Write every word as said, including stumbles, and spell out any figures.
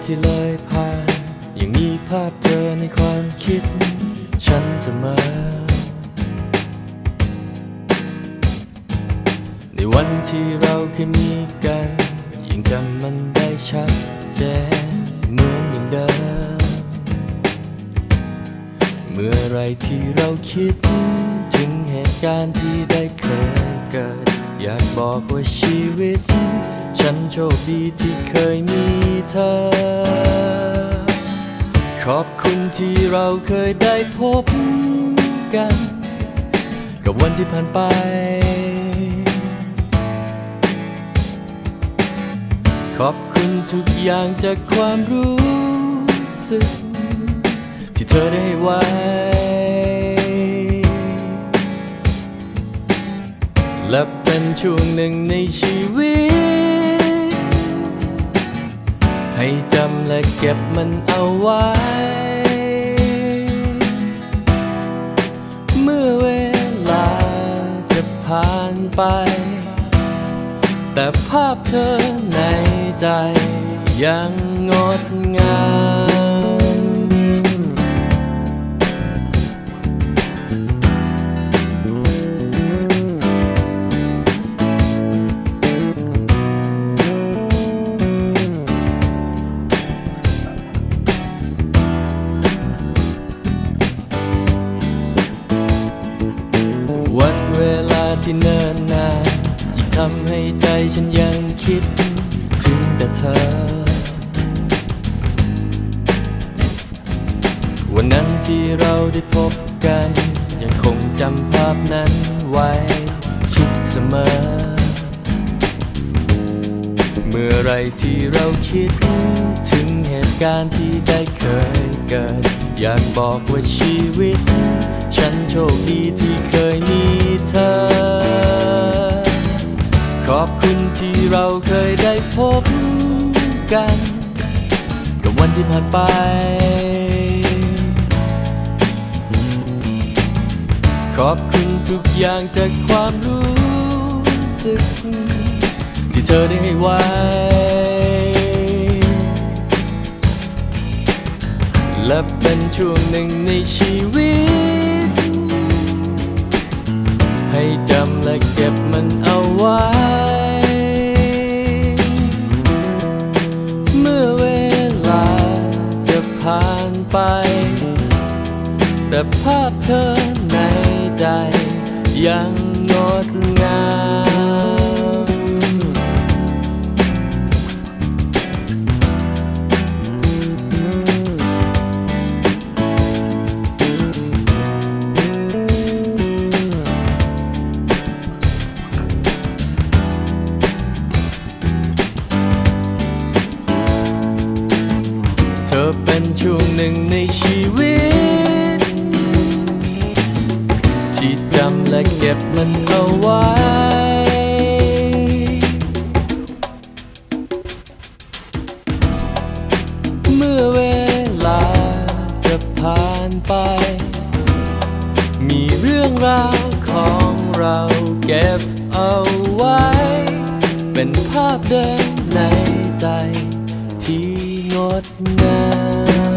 ที่เลยผ่านยังมีภาพเธอในความคิดฉันเสมอในวันที่เราเคยมีกันยังจำมันได้ชัดเจนเหมือนอย่างเดิมเมื่อไรที่เราคิดถึงเหตุการณ์ที่ได้เคยเกิดอยากบอกว่าชีวิตฉันโชคดีที่เคยมีเธอขอบคุณที่เราเคยได้พบกันกับวันที่ผ่านไปขอบคุณทุกอย่างจากความรู้สึกที่เธอได้ไว้และเป็นช่วงหนึ่งในชีวิตให้จำและเก็บมันเอาไว้เมื่อเวลาจะผ่านไปแต่ภาพเธอในใจยังงดงามวันเวลาที่เนิ่นนานยิ่งทำให้ใจฉันยังคิดถึงแต่เธอวันนั้นที่เราได้พบกันยังคงจำภาพนั้นไว้คิดเสมอเมื่อไรที่เราคิดถึงเหตุการณ์ที่ได้เคยเกิดอยากบอกว่าชีวิตฉันโชคดีที่เคยมีเธอขอบคุณที่เราเคยได้พบกันกับวันที่ผ่านไปขอบคุณทุกอย่างจากความรู้สึกที่เธอได้ให้ไว้และเป็นช่วงหนึ่งในชีวิตให้จำและเก็บมันเอาไว้เมื่อเวลาจะผ่านไปแต่ภาพเธอในใจยังงดงามเธอเป็นช่วงหนึ่งในชีวิตที่จำและเก็บมันเอาไว้เมื่อเวลาจะผ่านไปมีเรื่องราวของเราเก็บเอาไว้เป็นภาพเดิมในใจที่งดงาม